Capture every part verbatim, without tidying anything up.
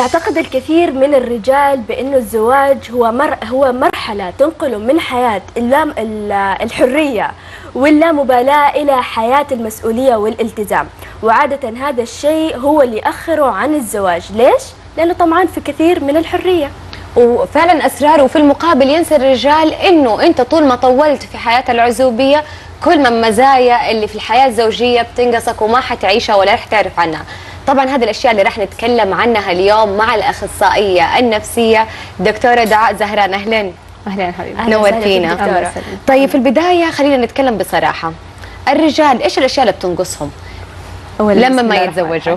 يعتقد الكثير من الرجال بأنه الزواج هو مر هو مرحلة تنقله من حياة اللام الحرية واللامبالاة إلى حياة المسؤولية والالتزام، وعادة هذا الشيء هو اللي يأخره عن الزواج. ليش؟ لأنه طمعان في كثير من الحرية. وفعلا أسرار، وفي المقابل ينسى الرجال إنه أنت طول ما طولت في حياة العزوبية كل ما المزايا اللي في الحياة الزوجية بتنقصك وما حتعيشها ولا رح تعرف عنها. طبعا هذه الاشياء اللي راح نتكلم عنها اليوم مع الاخصائيه النفسيه دكتوره دعاء زهران. اهلا اهلا حبيبتي، نورتينا. طيب في البدايه خلينا نتكلم بصراحه، الرجال ايش الاشياء اللي بتنقصهم لما ما يتزوجوا؟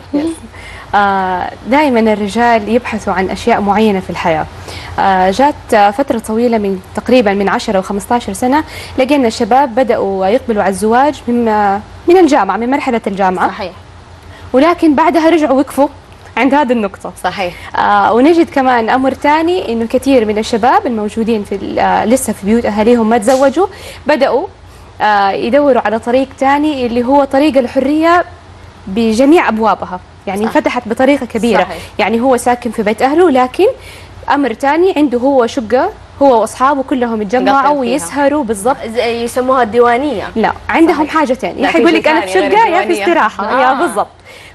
آه دائما الرجال يبحثوا عن اشياء معينه في الحياه. آه جات فتره طويله من تقريبا من عشرة وخمسة عشر سنه لقينا الشباب بداوا يقبلوا على الزواج من من الجامعه، من مرحله الجامعه. صحيح. ولكن بعدها رجعوا وقفوا عند هذه النقطة. صحيح. آه ونجد كمان أمر ثاني، إنه كثير من الشباب الموجودين في آه لسه في بيوت أهاليهم ما تزوجوا بدأوا آه يدوروا على طريق ثاني اللي هو طريق الحرية بجميع أبوابها، يعني صح. انفتحت بطريقة كبيرة. صحيح. يعني هو ساكن في بيت أهله، لكن أمر ثاني عنده هو شقة، هو واصحابه كلهم يتجمعوا ويسهروا. بالضبط، يسموها الديوانيه. لا عندهم صحيح. حاجه ثانيه، يا حيقول لك انا في شقه يا في استراحه. آه. يا بالضبط.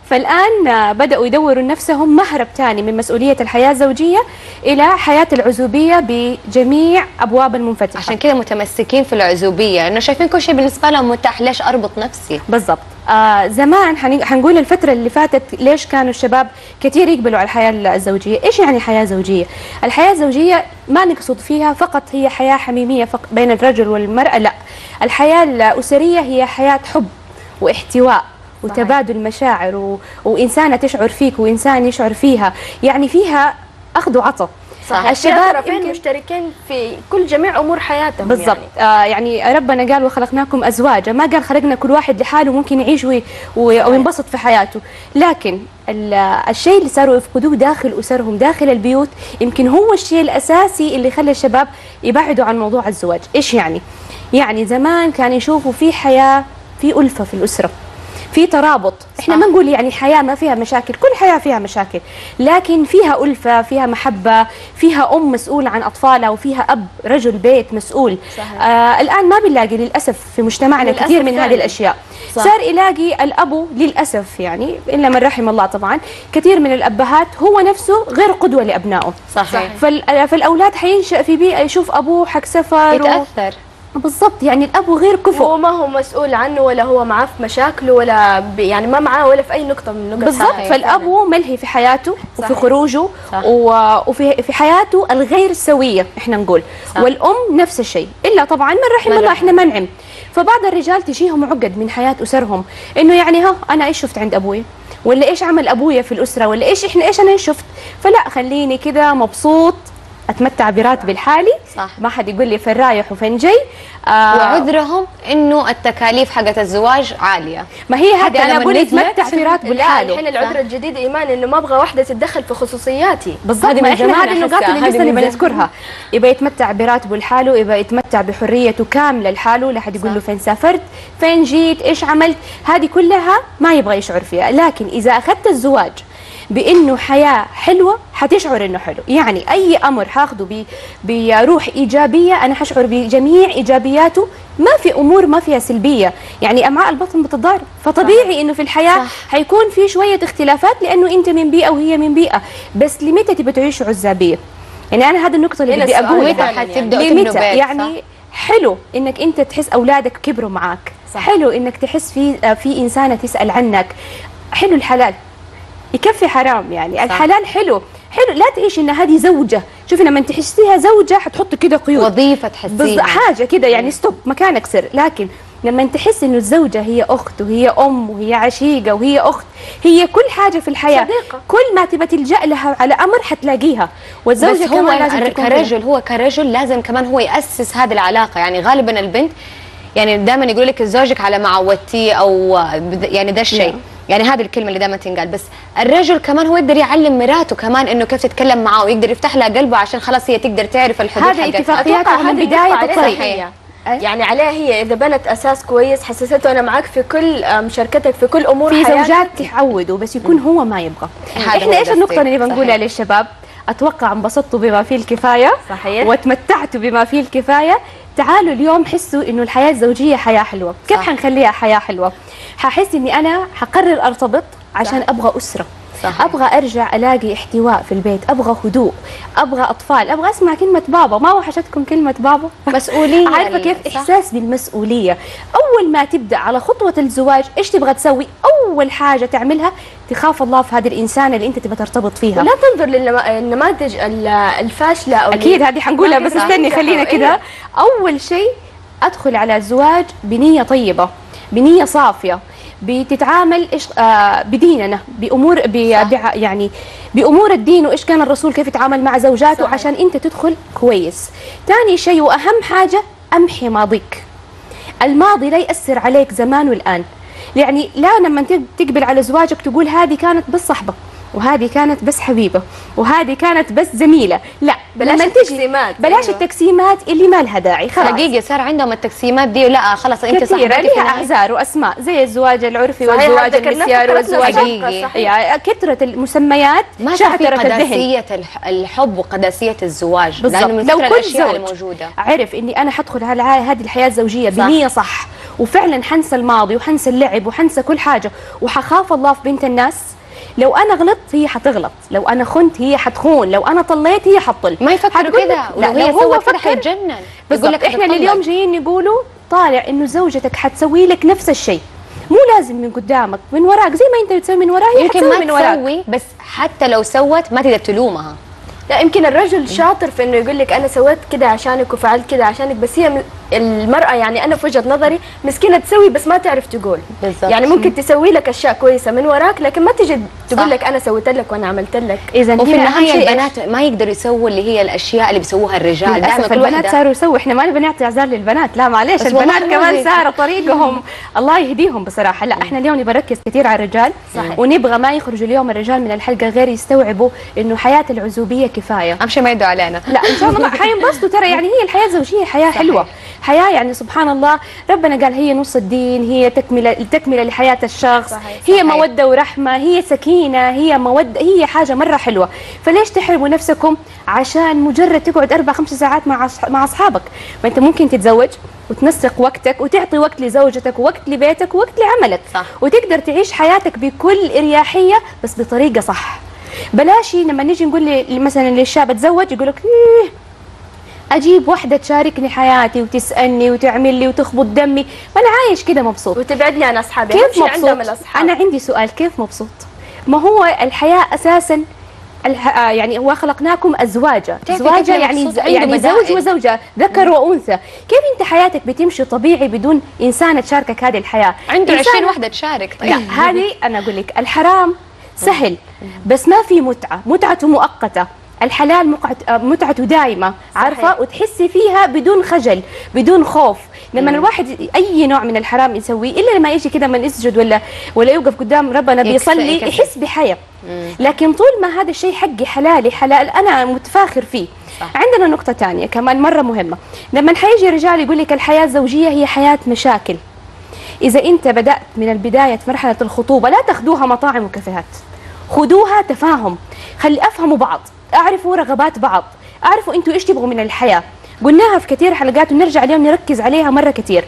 فالان بداوا يدوروا لنفسهم مهرب ثاني من مسؤوليه الحياه الزوجيه الى حياه العزوبيه بجميع ابواب المنفتحه. عشان كذا متمسكين في العزوبيه، انه شايفين كل شيء بالنسبه لهم متاح، ليش اربط نفسي؟ بالضبط. آه زمان حنقول الفتره اللي فاتت ليش كانوا الشباب كثير يقبلوا على الحياه الزوجيه. ايش يعني حياه زوجيه؟ الحياه الزوجيه ما نقصد فيها فقط هي حياه حميميه فقط بين الرجل والمراه، لا، الحياه الاسريه هي حياه حب واحتواء وتبادل مشاعر و... وإنسانة تشعر فيك وإنسان يشعر فيها، يعني فيها أخذ وعطاء. صح. الشباب يمكن مشتركين في كل جميع أمور حياتهم. بالضبط. يعني. آه يعني ربنا قال وخلقناكم أزواجا، ما قال خلقنا كل واحد لحاله ممكن يعيش وي... وينبسط في حياته، لكن الشيء اللي صاروا يفقدوه داخل أسرهم داخل البيوت يمكن هو الشيء الأساسي اللي خلى الشباب يبعدوا عن موضوع الزواج. إيش يعني؟ يعني زمان كان يشوفوا في حياة، في ألفة في الأسرة، في ترابط. احنا ما نقول يعني حياه ما فيها مشاكل، كل حياه فيها مشاكل، لكن فيها ألفة، فيها محبه، فيها ام مسؤوله عن اطفالها، وفيها اب رجل بيت مسؤول. آه الان ما بنلاقي للاسف في مجتمعنا للأسف كثير من هذه الاشياء. صح. صار يلاقي الابو للاسف، يعني الا من رحم الله طبعا، كثير من الابهات هو نفسه غير قدوه لابنائه. صحيح. فالاولاد حينشأ في بيئه يشوف ابوه حق سفر يتاثر. بالضبط، يعني الاب غير كفؤ، هو ما هو مسؤول عنه ولا هو معاه في مشاكله ولا يعني ما معاه ولا في اي نقطه من نقط. بالضبط. فالاب ملهي في حياته. صحيح. وفي خروجه. صح. وفي في حياته الغير سويه احنا نقول. صح. والام نفس الشيء، الا طبعا من رحم الله، احنا منعم. فبعض الرجال تجيهم عقد من حياه اسرهم، انه يعني ها انا ايش شفت عند ابوي، ولا ايش عمل ابويا في الاسره، ولا ايش احنا ايش انا ايش شفت، فلا خليني كذا مبسوط اتمتع براتبي الحالي. صح. ما حد يقول لي فين رايح وفين جاي. آه وعذرهم انه التكاليف حقت الزواج عاليه. ما هي هذه انا اقول يتمتع في راتبه الحالي. الحين العذر الجديد ايمان انه ما ابغى واحده تتدخل في خصوصياتي. بالضبط. ما احنا هذه النقاط اللي لسه اللي بنذكرها. يبغى يتمتع براتبه لحاله، يبغى يتمتع بحريته كامله لحاله، لا حد يقول له فين سافرت، فين جيت، ايش عملت، هذه كلها ما يبغى يشعر فيها. لكن اذا اخذت الزواج بانه حياه حلوه حتشعر انه حلو، يعني اي امر حاخذه بروح ايجابيه انا حشعر بجميع ايجابياته، ما في امور ما فيها سلبيه، يعني امعاء البطن بتتضارب، فطبيعي انه في الحياه صح. حيكون في شويه اختلافات لانه انت من بيئه وهي من بيئه، بس لمتى تبي تعيشوا عزابيه؟ يعني انا هذه النقطه اللي بدي اقولها، حتبداوا لمتى؟ يعني حلو انك انت تحس اولادك كبروا معك، صح. حلو انك تحس في في انسانه تسال عنك، حلو الحلال يكفي حرام، يعني صح. الحلال حلو حلو، لا تعيش ان هذه زوجه، شوفي لما تحسيها زوجه حتحط كده قيود، وظيفه تحسيها حاجه كده يعني ستوب مكانك سر، لكن لما تحس انه الزوجه هي اخت وهي ام وهي عشيقه وهي اخت، هي كل حاجه في الحياه، صديقة. كل ما تبى تلجا لها على امر حتلاقيها، والزوجه كمان لازم تكون كرجل، هو كرجل لازم كمان هو ياسس هذه العلاقه، يعني غالبا البنت يعني دائما يقول لك زوجك على ما عودتيه، او يعني ده الشيء، يعني هذه الكلمه اللي دائما تنقال، بس الرجل كمان هو يقدر يعلم مراته كمان انه كيف تتكلم معاه، ويقدر يفتح لها قلبه عشان خلاص هي تقدر تعرف الحدود. هذه اتفاقياتها من بدايه الطريق، يعني عليها هي اذا بنت اساس كويس حسسته انا معك في كل مشاركتك في كل امور في حياتك. زوجات تعودوا بس يكون هو ما يبغى. احنا ايش النقطه اللي بنقولها للشباب؟ اتوقع انبسطتوا بما فيه الكفايه صحيح وتمتعتوا بما فيه الكفايه. تعالوا اليوم حسوا انه الحياه الزوجيه حياه حلوه. كيف صح. حنخليها حياه حلوه؟ ححس اني انا حقرر ارتبط عشان صح. ابغى اسره. صحيح. ابغى ارجع الاقي احتواء في البيت، ابغى هدوء، ابغى اطفال، ابغى اسمع كلمه بابا. ما وحشتكم كلمه بابا؟ مسؤوليه. عارفه كيف؟ صح. احساس بالمسؤوليه. اول ما تبدا على خطوه الزواج ايش تبغى تسوي؟ اول حاجه تعملها تخاف الله في هذه الانسانه اللي انت تبغى ترتبط فيها. ولا تنظر للنماذج الفاشله او اكيد هذه حنقولها بس استني خلينا كده. اول شيء ادخل على الزواج بنيه طيبه، بنيه صافيه، بتتعامل ايش آه بديننا بامور يعني بامور الدين وايش كان الرسول كيف يتعامل مع زوجاته. صحيح. عشان انت تدخل كويس. ثاني شيء واهم حاجه امحي ماضيك. الماضي لا ياثر عليك زمان والان. يعني لا لما تقبل على زواجك تقول هذه كانت بس صحبه وهذه كانت بس حبيبه وهذه كانت بس زميله. لا بلاش التقسيمات. بلاش أيوة. التقسيمات اللي ما لها داعي. خلاص حقيقي صار عندهم التقسيمات دي. لا خلاص انت صاحبتي لها اعذار واسماء زي الزواج العرفي والزواج المسياري والزواج يعني كثره المسميات ما في قداسيه الحب وقداسيه الزواج. لانه من لو كل زوج الموجوده عرف اني انا حدخل على هذه الحياه الزوجيه بنيه صح وفعلا حنسى الماضي وحنسى اللعب وحنسى كل حاجه وحخاف الله في بنت الناس. لو انا غلطت هي حتغلط، لو انا خنت هي حتخون، لو انا طليت هي حتطل. ما يفكروا كده. لا لو هو فكر حيتجنن. بالضبط. احنا اليوم جايين نقولوا طالع انه زوجتك حتسوي لك نفس الشيء، مو لازم من قدامك، من وراك زي ما انت بتسوي من وراها هي يمكن ما من وراك. تسوي بس حتى لو سوت ما تقدر تلومها. لا يمكن الرجل شاطر في انه يقول لك انا سويت كده عشانك وفعلت كده عشانك، بس هي المرأة يعني انا في وجهة نظري مسكينة تسوي بس ما تعرف تقول. بالزبط. يعني ممكن تسوي لك اشياء كويسة من وراك لكن ما تجي تقول لك انا سويت لك وانا عملت لك. اذا وفي النهاية البنات ما يقدروا يسووا اللي هي الاشياء اللي بيسووها الرجال. للاسف البنات صاروا يسووا. احنا ما نبي نعطي اعذار للبنات، لا معليش البنات كمان صار طريقهم الله يهديهم بصراحة. لا احنا اليوم نبغى نركز كثير على الرجال. صحيح. ونبغى ما يخرجوا اليوم الرجال من الحلقة غير يستوعبوا انه حياة العزوبية كفاية. امشي ما يدعوا علينا. لا ان شاء الله حينبسطوا ترى. يعني هي الحياة الزوجية حياة صحيح. حلوة، حياة يعني سبحان الله ربنا قال هي نص الدين، هي تكملة تكملة لحياة الشخص. صحيح. هي صحيح. مودة ورحمة، هي سكينة، هي مودة، هي حاجة مرة حلوة. فليش تحرموا نفسكم عشان مجرد تقعد أربع خمس ساعات مع مع أصحابك؟ ما أنت ممكن تتزوج وتنسق وقتك وتعطي وقت لزوجتك ووقت لبيتك ووقت لعملك. صح. وتقدر تعيش حياتك بكل إريحية بس بطريقة صح. بلاشي لما نيجي نقول مثلا للشاب اتزوج يقول لك إيه اجيب واحده تشاركني حياتي وتسالني وتعمل لي وتخبط دمي، ما انا عايش كده مبسوط وتبعدني عن اصحابي. كيف مبسوط؟ انا عندي سؤال، كيف مبسوط؟ ما هو الحياه اساسا يعني هو خلقناكم ازواجا، ازواجا يعني يعني زوج وزوجه، ذكر وانثى. كيف انت حياتك بتمشي طبيعي بدون انسانه تشاركك هذه الحياه؟ عنده عشرين وحده تشارك. طيب لا هذه انا اقول لك الحرام سهل بس ما في متعه، متعته مؤقته. الحلال متعته دائمه، عارفه؟ وتحسي فيها بدون خجل بدون خوف. لما الواحد اي نوع من الحرام يسويه الا لما يجي كده من يسجد ولا ولا يوقف قدام ربنا بيصلي يحس بحياه. لكن طول ما هذا الشيء حقي حلالي حلال انا متفاخر فيه. صح. عندنا نقطه ثانيه كمان مره مهمه، لما حيجي رجال يقول لك الحياه الزوجيه هي حياه مشاكل. اذا انت بدات من البدايه في مرحله الخطوبه لا تاخذوها مطاعم وكافيهات، خذوها تفاهم، خلي افهموا بعض، اعرفوا رغبات بعض، اعرفوا انتوا ايش تبغوا من الحياه. قلناها في كثير حلقات ونرجع اليوم نركز عليها مره كثير.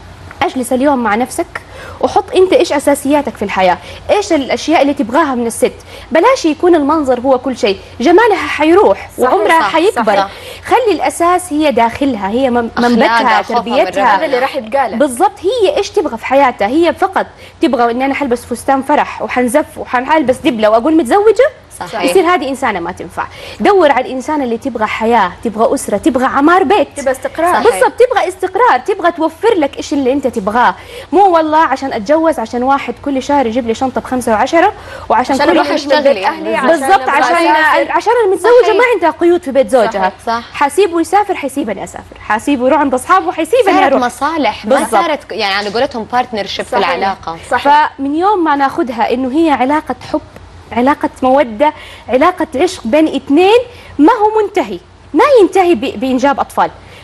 اجلس اليوم مع نفسك وحط انت ايش اساسياتك في الحياه، ايش الاشياء اللي تبغاها من الست. بلاش يكون المنظر هو كل شيء، جمالها حيروح وعمرها حيكبر. صح. خلي الاساس هي داخلها، هي منبتها، تربيتها، هذا اللي راح يتقال بالضبط. هي ايش تبغى في حياتها؟ هي فقط تبغى ان انا حلبس فستان فرح وحنزف وحنلبس دبله واقول متزوجه؟ صحيح. يصير هذه انسانه ما تنفع. دور على الانسانه اللي تبغى حياه، تبغى اسره، تبغى عمار بيت، تبغى استقرار. بالضبط، تبغى استقرار، تبغى توفر لك ايش اللي انت تبغاه. مو والله عشان اتجوز عشان واحد كل شهر يجيب لي شنطه بخمسه وعشره وعشان عشان كل اروح اشتغل اهلي بالضبط عشان عشان المتزوجه ما عندها قيود في بيت زوجها. صح. حسيبه يسافر حيسيبني اسافر، حسيبه يروح عند اصحابه حيسيبني اروح. مصالح ما صارت يعني على قولتهم بارتنرشيب في العلاقه. صحيح. فمن يوم ما ناخذها انه هي علاقه حب، علاقة مودة، علاقة عشق بين اثنين، ما هو منتهي، ما ينتهي بإنجاب أطفال.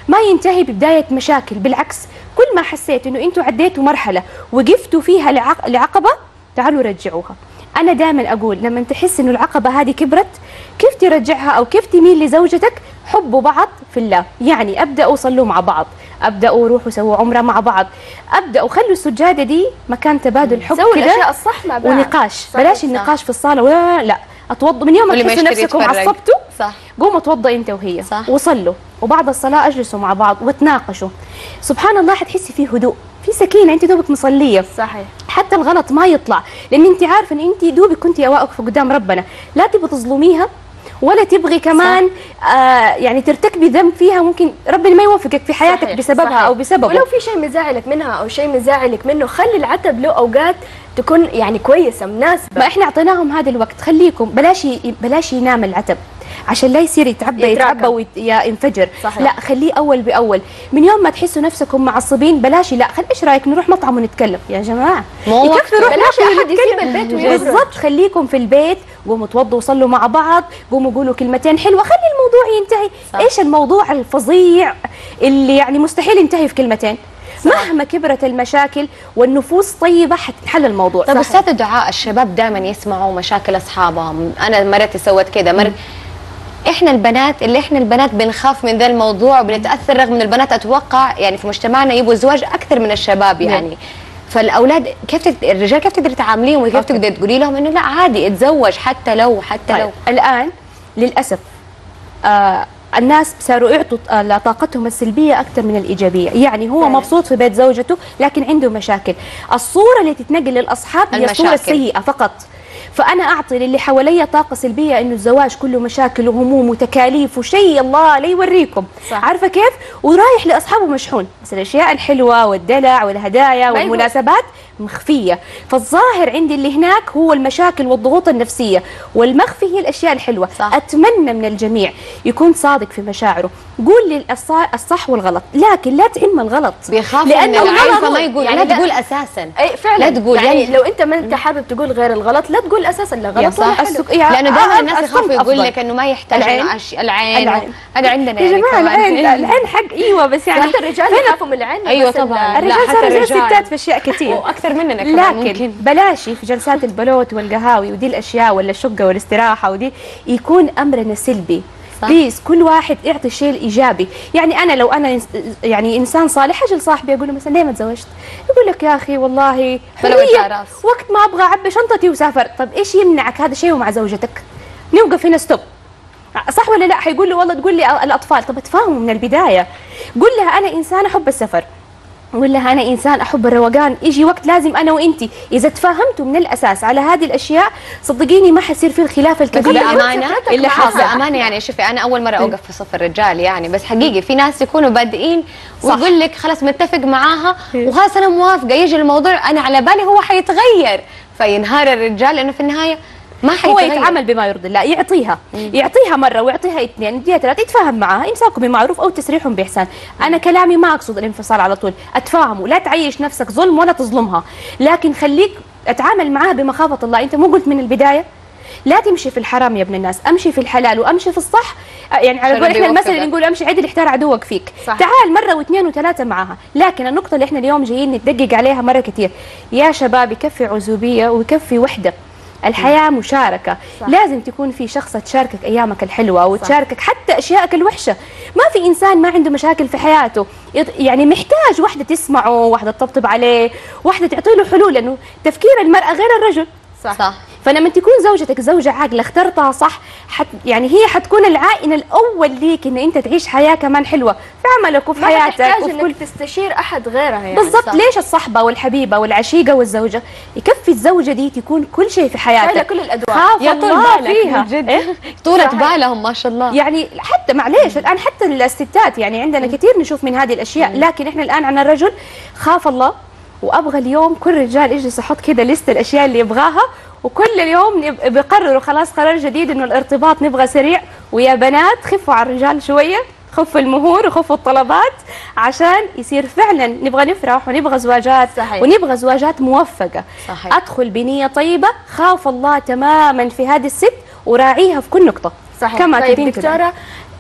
ما ينتهي ببدايه مشاكل، بالعكس كل ما حسيت انه انتوا عديتوا مرحله وقفتوا فيها لعق... لعقبه تعالوا رجعوها. انا دائما اقول لما تحس انه العقبه هذه كبرت كيف ترجعها او كيف تميل لزوجتك؟ حبوا بعض في الله، يعني ابداوا صلوا مع بعض، ابداوا روحوا سووا عمره مع بعض، ابداوا خلوا السجاده دي مكان تبادل حب سووا كده الاشياء الصح مع بعض ونقاش. صح بلاش صح. النقاش في الصاله ولا لا اتوضوا من يوم ما تحسوا نفسكم عصبتوا صح قوموا اتوضى انت وهي صح. وصلوا، وبعد الصلاه اجلسوا مع بعض وتناقشوا. سبحان الله حتحسي فيه هدوء، في سكينه، انت دوبك مصليه صحيح. حتى الغلط ما يطلع، لان انت عارفه ان انت دوبك كنتي واقفه قدام ربنا، لا تبغي تظلميها ولا تبغي كمان آه يعني ترتكبي ذنب فيها ممكن ربنا ما يوفقك في حياتك صحيح. بسببها صحيح. او بسببه. ولو في شيء مزعلك منها او شيء مزعلك منه خلي العتب له اوقات تكون يعني كويسه مناسبه. ما احنا اعطيناهم هذا الوقت، خليكم بلاش بلاش ينام العتب عشان لا يصير يتعبى يتعبى وينفجر. لا خليه اول باول، من يوم ما تحسوا نفسكم معصبين بلاش، لا خل ايش رايك نروح مطعم ونتكلم يا جماعه، يكفي نروح بلاش احد يسيب البيت ويخرج. بالضبط، خليكم في البيت، قوموا توضوا وصلوا مع بعض، قوموا قولوا كلمتين حلوه، خلي الموضوع ينتهي. صح. ايش الموضوع الفظيع اللي يعني مستحيل ينتهي في كلمتين؟ صح. مهما كبرت المشاكل والنفوس طيبه حتنحل الموضوع. طب استاذ دعاء، الشباب دائما يسمعوا مشاكل اصحابهم، انا مرتي سوت كذا مر... احنا البنات اللي احنا البنات بنخاف من ذا الموضوع وبنتاثر، رغم ان البنات اتوقع يعني في مجتمعنا يبغوا الزواج اكثر من الشباب يعني. مم. فالاولاد كيف تت... الرجال كيف تقدري تعامليهم وكيف تقدري تقولي لهم انه لا عادي اتزوج حتى لو حتى طيب. لو الان للاسف آه الناس صاروا يعطوا طاقتهم السلبيه اكثر من الايجابيه، يعني هو فعلا. مبسوط في بيت زوجته لكن عنده مشاكل، الصوره اللي تتنقل للاصحاب هي الصوره السيئه فقط. فانا اعطي للي حواليا طاقه سلبيه انه الزواج كله مشاكل وهموم وتكاليف وشيء الله لا يوريكم. صح. عارفه كيف؟ ورايح لاصحابه مشحون، بس الاشياء الحلوه والدلع والهدايا والمناسبات مخفيه، فالظاهر عندي اللي هناك هو المشاكل والضغوط النفسيه، والمخفي هي الاشياء الحلوه. صح. اتمنى من الجميع يكون صادق في مشاعره، قول لي الصح والغلط، لكن لا تعم الغلط، بيخاف لانه العيل ما يقول يعني لا تقول اساسا. اي فعلا لا تقول يعني, يعني لو انت ما انت حابب تقول غير الغلط لا تقول اساسا لا غلط ولا حلو. لانه دائما الناس يخافوا يقول لك انه ما يحتاج العين العين هذا عندنا يا جماعه العين العين حق ايوه بس يعني حتى الرجال يخافوا من العين. ايوه طبعا الرجال صاروا زي الستات في اشياء كثير واكثر مننا كمان. لكن ممكن. بلاشي في جلسات البلوت والقهاوي ودي الاشياء ولا الشقه والاستراحه ودي يكون امرنا سلبي. بليز كل واحد يعطي الشيء الايجابي، يعني انا لو انا يعني انسان صالح اجي لصاحبي اقول له مثلا ليه ما تزوجت؟ يقول لك يا اخي والله حريه وقت ما ابغى اعبي شنطتي وسافر. طب ايش يمنعك هذا الشيء ومع زوجتك؟ نوقف هنا ستوب، صح ولا لا؟ حيقول له والله تقول لي الاطفال، طب تفاهموا من البدايه، قول لها انا انسان احب السفر، قول لها انا انسان احب الروقان، يجي وقت لازم انا وانت اذا تفاهمتوا من الاساس على هذه الاشياء صدقيني ما حيصير في الخلاف الكبير. بامانه اللي حاصل بامانه يعني شوفي انا اول مره اوقف في صف الرجال يعني، بس حقيقي في ناس يكونوا بادئين ويقول لك خلاص متفق معاها وخلاص انا موافقه، يجي الموضوع انا على بالي هو حيتغير فينهار الرجال، لانه في النهايه ما هو يتعامل بما يرضي الله، يعطيها مم. يعطيها مره ويعطيها اثنين يديها ثلاثه، يتفاهم معها، امساكوا بمعروف او تسريحهم باحسان. مم. انا كلامي ما اقصد الانفصال على طول، اتفاهموا، لا تعيش نفسك ظلم ولا تظلمها، لكن خليك اتعامل معها بمخافه الله. انت مو قلت من البدايه لا تمشي في الحرام يا ابن الناس، امشي في الحلال وامشي في الصح، يعني على قول احنا المثل اللي نقول امشي عدل احتار عدوك فيك. صح. تعال مره واثنين وثلاثه معها، لكن النقطه اللي احنا اليوم جايين نتدقق عليها مره كثير، يا شباب يكفي عزوبيه ويكفي وحده. الحياة مشاركة. صح. لازم تكون في شخص تشاركك أيامك الحلوة وتشاركك حتى أشيائك الوحشة. ما في إنسان ما عنده مشاكل في حياته، يعني محتاج واحدة تسمعه، واحدة تطبطب عليه، واحدة تعطي له حلول، لأنه تفكير المرأة غير الرجل. صح. صح. فلما تكون زوجتك زوجة عاقلة اخترتها صح، حت يعني هي حتكون العائن الأول ليك إن أنت تعيش حياة كمان حلوة في عملك وفي حياتك. ما تحتاج إنك تستشير أحد غيرها يعني. بالضبط. ليش الصحبة والحبيبة والعشيقة والزوجة؟ يكفي الزوجة دي تكون كل شيء في حياتك، شايلة كل الأدوار، خاف الله فيها إيه؟ طولة بالهم ما شاء الله. يعني حتى معليش الآن حتى الستات يعني عندنا كثير نشوف من هذه الأشياء، لكن إحنا الآن عن الرجل خاف الله، وأبغى اليوم كل رجال يجلس يحط كذا لست الأشياء اللي يبغاها، وكل اليوم بيقرروا خلاص قرار جديد انه الارتباط نبغى سريع. ويا بنات خفوا على الرجال شويه، خفوا المهور وخفوا الطلبات عشان يصير فعلا نبغى نفرح ونبغى زواجات. صحيح. ونبغى زواجات موفقه. صحيح. ادخل بنيه طيبه، خاف الله تماما في هذه الست وراعيها في كل نقطه. صحيح. كما طيب دكتوره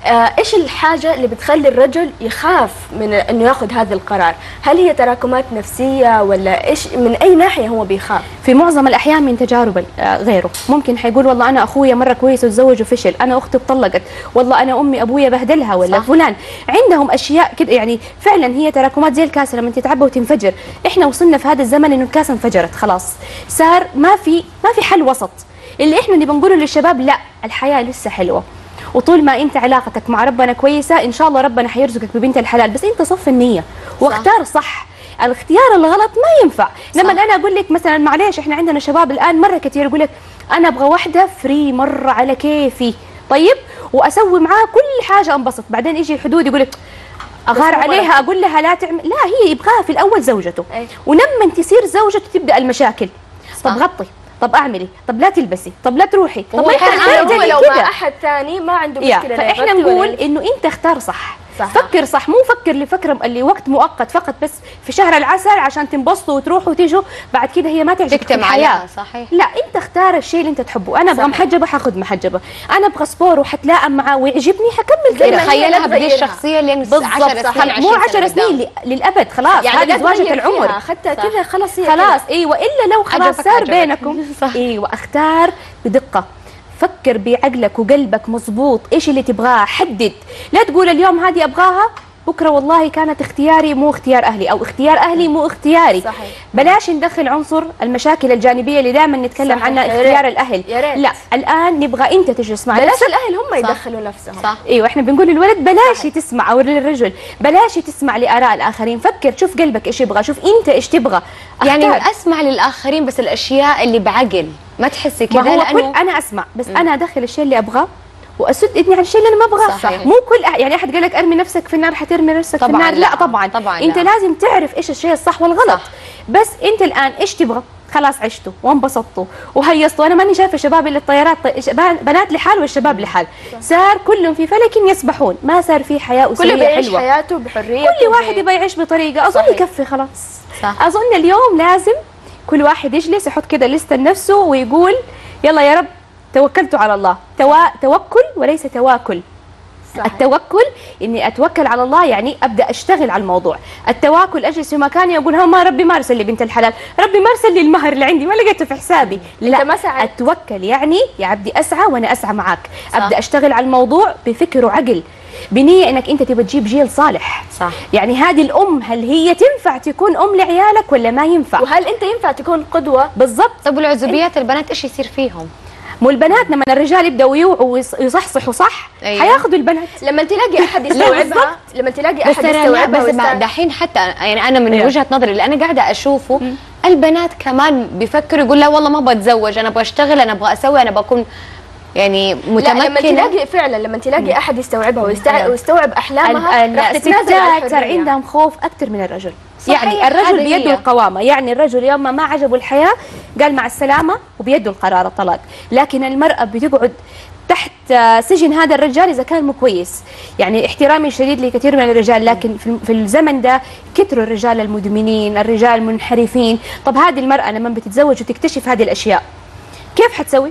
آه، ايش الحاجه اللي بتخلي الرجل يخاف من انه ياخذ هذا القرار؟ هل هي تراكمات نفسيه ولا ايش؟ من اي ناحيه هو بيخاف؟ في معظم الاحيان من تجارب آه، غيره. ممكن حيقول والله انا اخويا مره كويس وتزوج وفشل، انا اختي اتطلقت، والله انا امي ابويا بهدلها، ولا صح. فلان. عندهم اشياء كده يعني فعلا هي تراكمات زي الكاسه لما تتعبى وتنفجر. احنا وصلنا في هذا الزمن انه الكاسه انفجرت خلاص، صار ما في ما في حل وسط. اللي احنا نبي نقوله للشباب لا، الحياه لسه حلوه، وطول ما انت علاقتك مع ربنا كويسه ان شاء الله ربنا حيرزقك ببنت الحلال، بس انت صف النيه واختار صح. الاختيار الغلط ما ينفع. لما انا اقول لك مثلا معليش احنا عندنا شباب الان مره كثير يقول لك انا ابغى واحده فري مره على كيفي، طيب واسوي معاها كل حاجه انبسط، بعدين يجي حدود يقول لك اغار عليها اقول لها لا تعمل، لا هي يبغاها في الاول زوجته، أي. ولما تصير زوجته تبدا المشاكل. طب غطي، طب اعملي، طب لا تلبسي، طب لا تروحي، طب هو ما كان تحتاجي هو لو كده. مع احد ثاني ما عنده يا مشكله. لا فاحنا يغطي ولا نقول يلبس. انه انت اختار صح. صح. فكر صح، مو فكر لفكره اللي وقت مؤقت فقط بس في شهر العسل عشان تنبسطوا وتروحوا وتيجوا، بعد كده هي ما تعجبك في تكتم الحياه. عليها. صحيح. لا انت اختار الشيء اللي انت تحبه. انا ابغى صحيح. محجبه حاخذ محجبه، انا ابغى سبور وحتلاقم معاه ويعجبني حكمل زي كده. ما هي تخيلها لا بدي تغيرها. الشخصيه لين بالضبط عشر صح. سنين مو عشرين عشر سنة سنين ل- للابد خلاص، يعني هذه لا زواجة تغير العمر. فيها، حتى كذا خلاص هي خلاص ايوه، الا لو خلاص عجبك صار عجبك. بينكم. صح. ايوه اختار بدقه، فكر بعقلك وقلبك مظبوط ايش اللي تبغاه، حدد. لا تقول اليوم هذه ابغاها بكره والله كانت اختياري مو اختيار اهلي، او اختيار اهلي مو اختياري. صحيح. بلاش ندخل عنصر المشاكل الجانبيه اللي دائما نتكلم صحيح. عنها، يا اختيار ريت. الاهل. يا ريت. لا الان نبغى انت تجلس مع بلاش نفسك. الاهل هم صح. يدخلوا نفسهم. صح. ايوه احنا بنقول للولد بلاش تسمع، او للرجل بلاش تسمع لاراء الاخرين، فكر شوف قلبك ايش يبغى، شوف انت ايش تبغى. يعني اختار. اسمع للاخرين بس الاشياء اللي بعقل، ما تحسي ما كذا هو لانه كل انا اسمع بس مم. انا ادخل الشيء اللي ابغاه واسد اذني عن الشيء اللي انا ما ابغاه. صحيح. مو كل أح... يعني احد قال لك ارمي نفسك في النار حترمي نفسك في طبعاً النار. لا, لا. طبعا طبعاً انت لا. لازم تعرف ايش الشيء الصح والغلط. صح. بس انت الان ايش تبغى؟ خلاص عشتوا وانبسطتوا وهيصتوا. انا ماني شايفه شباب الا الطيارات، طي... شباب- بنات لحال والشباب لحال. صار كلهم في فلك يسبحون، ما صار في حياه كله اسريه بيعيش حلوه. حياته بحريه. كل واحد يبغى يعيش بطريقه. اظن صحيح. يكفي خلاص. صح. اظن اليوم لازم كل واحد يجلس يحط كده لسته لنفسه ويقول يلا يا رب توكلت على الله. توا... توكل وليس تواكل. صحيح. التوكل اني اتوكل على الله، يعني ابدا اشتغل على الموضوع. التواكل اجلس في مكاني اقول ها ما ربي ما ارسل لي بنت الحلال، ربي ما ارسل لي المهر اللي عندي ما لقيته في حسابي. لا ما سعيت. اتوكل يعني يا عبدي اسعى وانا اسعى معاك. صح. ابدا اشتغل على الموضوع بفكر وعقل، بنيه انك انت تبى تجيب جيل صالح. صح. يعني هذه الام هل هي تنفع تكون ام لعيالك ولا ما ينفع؟ وهل انت ينفع تكون قدوه؟ بالضبط. طب والعزوبيات البنات ايش يصير فيهم؟ مو البنات لما الرجال يبداوا يوعوا ويصحصحوا صح أيوة. حياخذوا البنات. لما تلاقي احد يستوعبها، لما تلاقي بس احد ترى لا، يستوعبها بس ويستوعب- دحين حتى يعني انا من أيوة. وجهه نظري اللي انا قاعده اشوفه البنات كمان بيفكروا يقول لا والله ما بتزوج، انا ابغى اشتغل، انا ابغى اسوي، انا بكون يعني لا لما متمكنه. تلاقي فعلا لما تلاقي احد يستوعبها ويستع- ويستوعب احلامها ال- راح تتنازل عن الستات صار الحرية. عندهم خوف اكثر من الرجل. صحيح، يعني الرجل هذه بيده هي. القوامه، يعني الرجل يوم ما ما عجبه الحياه قال مع السلامه وبيده القرار الطلاق، لكن المراه بتقعد تحت سجن هذا الرجال اذا كان مو كويس. يعني احترامي الشديد لكثير من الرجال، لكن في في الزمن ده كثروا الرجال المدمنين، الرجال المنحرفين. طب هذه المراه لما بتتزوج وتكتشف هذه الاشياء كيف حتسوي؟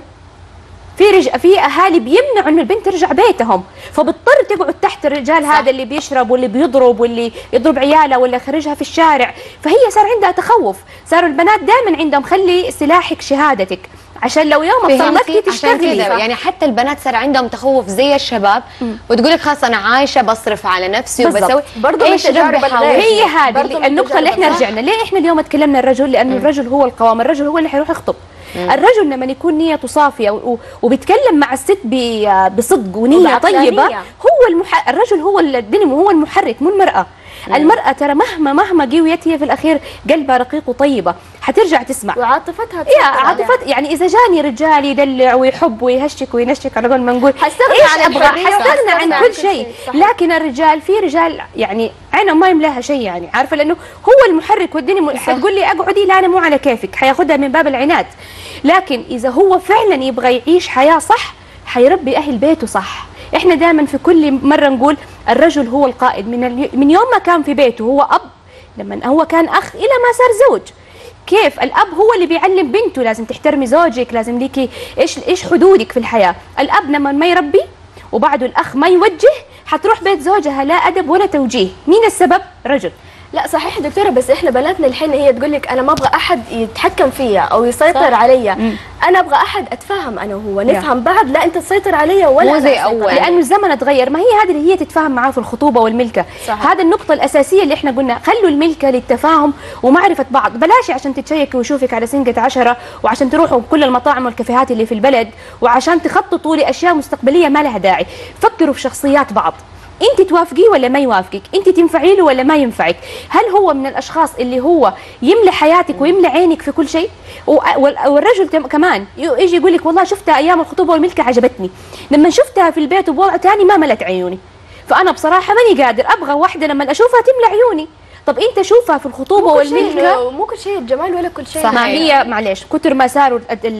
في رج... في اهالي بيمنعوا انه البنت ترجع بيتهم، فبضطر تقعد تحت الرجال صح. هذا اللي بيشرب واللي بيضرب واللي يضرب عياله واللي يخرجها في الشارع. فهي صار عندها تخوف، صاروا البنات دائما عندهم خلي سلاحك شهادتك عشان لو يوم طلقتي فهمتي؟ عشان تشتغلي. كذا يعني حتى البنات صار عندهم تخوف زي الشباب، وتقول لك خلاص انا عايشه بصرف على نفسي بالضبط. وبسوي برضو ايش من تجارب ربي الغير. حاولني. هي هذه برضو اللي من النقطة اللي احنا تجارب. رجعنا ليه احنا اليوم تكلمنا الرجل، لانه الرجل هو القوام، الرجل هو اللي حيروح يخطب. الرجل لما يكون نيته صافيه و- و- وبيتكلم مع الست ب- بصدق ونيه وبعقلانية. طيبه، هو المح... الرجل هو الدينامو، هو المحرك مو المراه. المراه ترى مهما مهما قويت هي في الاخير قلبها رقيق وطيبه، حترجع تسمع. وعاطفتها يا تسيطر عليها. عاطفات، يعني اذا جاني رجال يدلع ويحب ويهشك وينشك على قول ما نقول حستغنى ايش عن ابغى؟ الحرية حستغنى وحستغنى عن عن كل كل شيء. شيء. صح. لكن الرجال في رجال يعني عينهم ما يملاها شيء، يعني عارفه لانه هو المحرك والدنيا. حتقول لي اقعدي، لا انا مو على كيفك، حياخذها من باب العناد. لكن اذا هو فعلا يبغى يعيش حياه صح حيربي اهل بيته صح. احنا دائما في كل مره نقول الرجل هو القائد من الي... من يوم ما كان في بيته هو اب، لما هو كان اخ الى ما صار زوج. كيف الاب هو اللي بيعلم بنته لازم تحترمي زوجك، لازم ليكي ايش ايش حدودك في الحياه. الاب لما ما يربي وبعده الاخ ما يوجه، حتروح بيت زوجها لا ادب ولا توجيه. مين السبب؟ رجل. لا صحيح دكتوره، بس احنا بناتنا الحين هي تقول لك انا ما ابغى احد يتحكم فيا او يسيطر علي، مم. انا ابغى احد اتفاهم انا وهو نفهم بعض، لا انت تسيطر علي ولا مو زي اول، لانه الزمن اتغير. ما هي هذه اللي هي تتفاهم معاه في الخطوبه والملكه. صحيح. هذا النقطه الاساسيه اللي احنا قلنا، خلوا الملكه للتفاهم ومعرفه بعض، بلاش عشان تتشيكي ويشوفك على سنقه عشره وعشان تروحوا كل المطاعم والكافيهات اللي في البلد وعشان تخططوا لاشياء مستقبليه ما لها داعي. فكروا في شخصيات بعض، انت توافقيه ولا ما يوافقك، انت تنفعي له ولا ما ينفعك، هل هو من الاشخاص اللي هو يملى حياتك ويملى عينك في كل شيء. والرجل كمان يجي يقول لك والله شفتها ايام الخطوبه والملكه عجبتني، لما شفتها في البيت وبوضع ثاني ما ملت عيوني، فانا بصراحه ماني قادر، ابغى واحده لما اشوفها تملى عيوني. طب انت شوفها في الخطوبه والملكه مو كل شيء الجمال ولا كل شيء. صح. ما هي معلش كتر ما صاروا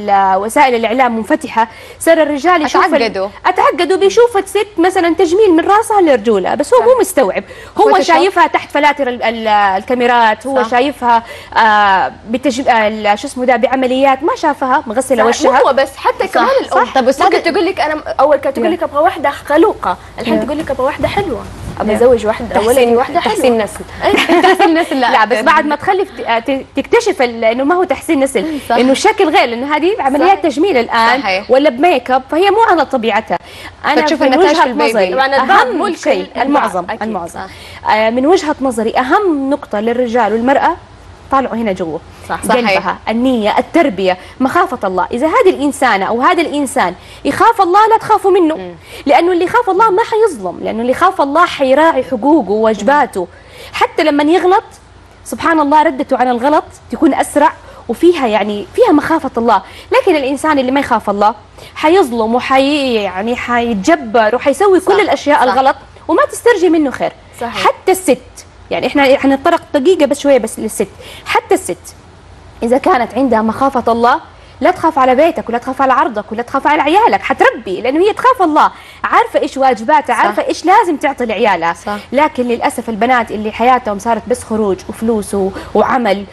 وسائل الاعلام منفتحه، صار الرجال يشوف اتعقدوا اتعقدوا بيشوف الست مثلا تجميل من راسها لرجولها، بس هو صح. مو مستوعب، هو شايفها تحت فلاتر ال ال الكاميرات، هو صح. شايفها آه بتج... آه شو اسمه ده بعمليات، ما شافها مغسله وشها. هو بس حتى كمان الام طب ممكن تقول لك انا اول كانت تقول لك ابغى واحده خلوقه، الحين تقول لك ابغى واحده حلوه، ابغى ازوج واحده ولدي واحده حلوه. تحسين نسل تحسين نسل لا, لا بس بعد ما تخلف تكتشف انه ما هو تحسين نسل، انه الشكل غير، لانه هذه عمليات تجميل الان صحيح. ولا بميك اب، فهي مو على طبيعتها. انا تشوف النتائج في البيبي اهم شيء المعظم المعظم آه من وجهه نظري اهم نقطه للرجال والمراه، طالعوا هنا جوا قلبها، النية، التربية، مخافة الله. إذا هذه الإنسانة أو هذا الإنسان يخاف الله لا تخافوا منه، م. لأنه اللي يخاف الله ما حيظلم، لأنه اللي يخاف الله حيراعي حقوقه وواجباته. حتى لما يغلط سبحان الله ردته عن الغلط تكون أسرع وفيها يعني فيها مخافة الله. لكن الإنسان اللي ما يخاف الله حيظلم وحي يعني حيتجبر وحيسوي كل الأشياء صح. الغلط وما تسترجي منه خير. صحيح. حتى الست، يعني احنا حنتطرق دقيقة بس شوية بس للست، حتى الست إذا كانت عندها مخافة الله لا تخاف على بيتك ولا تخاف على عرضك ولا تخاف على عيالك، حتربي لأنه هي تخاف الله، عارفة إيش واجباتها، عارفة إيش لازم تعطي لعيالها. صح. لكن للأسف البنات اللي حياتهم صارت بس خروج وفلوس وعمل،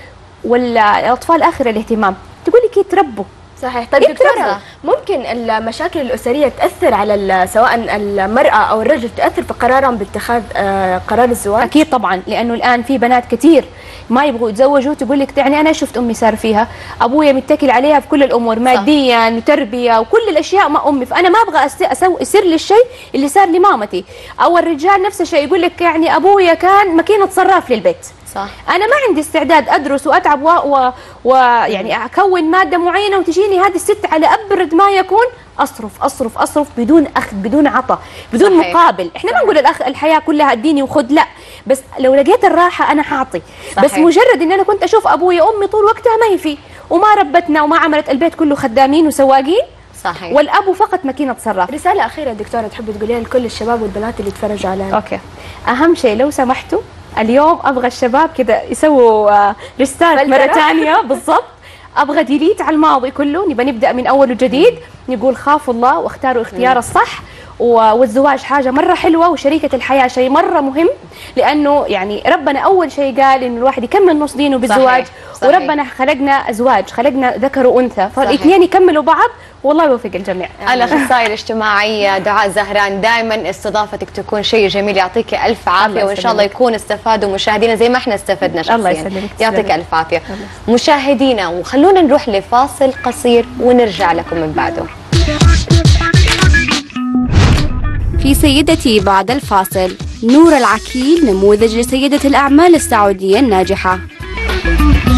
والأطفال آخر الاهتمام، تقول لك يتربوا. صحيح. طيب دكتورة، ممكن المشاكل الأسرية تأثر على سواء المرأة أو الرجل، تأثر في قرارهم باتخاذ قرار الزواج؟ أكيد طبعا، لأنه الآن في بنات كثير ما يبغوا يتزوجوا، تقول لك يعني أنا شفت أمي صار فيها، أبويا متكل عليها في كل الأمور ماديا وتربية وكل الأشياء ما أمي، فأنا ما أبغى أسوي يصير لي الشيء اللي صار لمامتي. أو الرجال نفس الشيء، يقول لك يعني أبويا كان ماكينة صراف للبيت. صح. أنا ما عندي استعداد أدرس وأتعب ويعني و... أكون مادة معينة وتجيني هذه الست على أبرد ما يكون أصرف أصرف أصرف بدون أخذ بدون عطاء بدون صحيح. مقابل. إحنا صحيح. ما نقول الأخ الحياة كلها اديني وخذ، لا، بس لو لقيت الراحة أنا حاعطي. بس مجرد إن أنا كنت أشوف أبويا وأمي طول وقتها ما هي فيه وما ربتنا وما عملت البيت كله خدامين وسواقين، صحيح، والأب فقط ماكينة صراف. رسالة أخيرة دكتورة تحبي تقوليها لكل الشباب والبنات اللي يتفرجوا علينا؟ أوكي، أهم شيء لو سمحتوا اليوم ابغى الشباب كذا يسووا ريستارت مره ثانيه بالضبط، ابغى ديليت على الماضي كله، نبغى نبدا من اول وجديد، نقول خافوا الله واختاروا اختيار الصح، والزواج حاجه مره حلوه وشريكه الحياه شيء مره مهم، لانه يعني ربنا اول شيء قال انه الواحد يكمل نص دينه بالزواج. صحيح. صحيح. وربنا خلقنا ازواج، خلقنا ذكر وانثى، فالاثنين يكملوا بعض، والله يوفق الجميع. الاخصائيه الاجتماعيه دعاء زهران، دائما استضافتك تكون شيء جميل، يعطيك الف عافيه، وان شاء الله يكون استفادوا مشاهدينا زي ما احنا استفدنا شخصيا. الله يسلمك، يعطيك الف عافيه. مشاهدينا، وخلونا نروح لفاصل قصير ونرجع لكم من بعده. في سيدتي بعد الفاصل، نور العكيل نموذج لسيدة الأعمال السعودية الناجحة.